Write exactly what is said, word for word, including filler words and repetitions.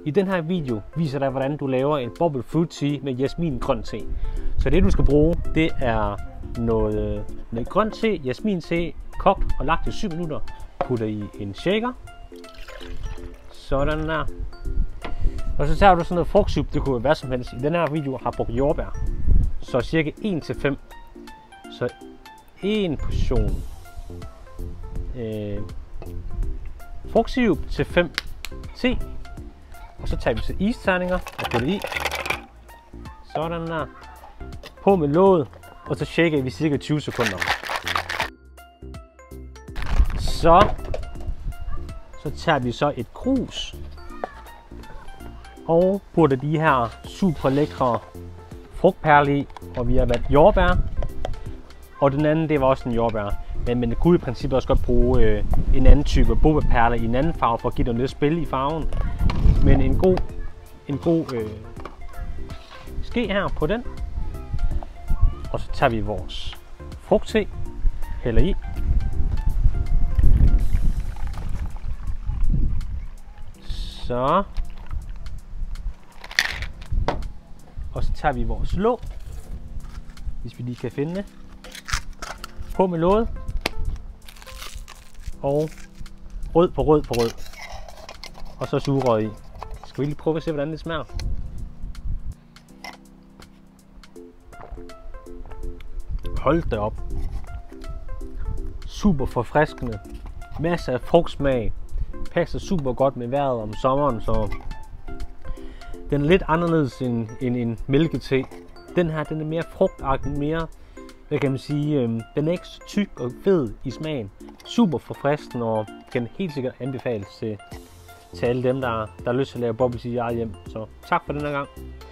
I den her video viser jeg dig, hvordan du laver en bubble fruit tea med jasmin grøn te. Så det du skal bruge, det er noget, noget grøn te, jasmin te, kogt og lagt i syv minutter. Putter i en shaker. Sådan der. Og så tager du sådan noget frugtsyp, det kunne være hvad som helst. I den her video har jeg brugt jordbær. Så cirka en til fem. Så en portion øh, frugtsirup til fem te. Og så tager vi så isterninger og putter i. Sådan der. På med låget, og så shaker vi cirka tyve sekunder. Så, så tager vi så et krus og putter de her super lækre frugtperler i, og vi har valgt jordbær. Og den anden, det var også en jordbær. Men man kunne i princippet også godt bruge øh, en anden type bobaperler i en anden farve, for at give dem lidt spil i farven. Men en god, en god øh, ske her på den. Og så tager vi vores frugtte, hælder i. Så. Og så tager vi vores låg, hvis vi lige kan finde det. På med låget. Og rød på rød på rød. Og så sugerød i. Skal vi lige prøve at se, hvordan det smager? Hold da op. Super forfriskende. Masser af frugtsmag. Passer super godt med vejret om sommeren, så den er lidt anderledes end, end en mælkete. Den her, den er mere frugtagtig, mere, hvad kan man sige, øhm, den er ikke så tyk og fed i smagen. Super forfriskende og kan helt sikkert anbefales til, til alle dem, der, der har lyst til at lave bubble tea i eget hjem. Så tak for den her gang.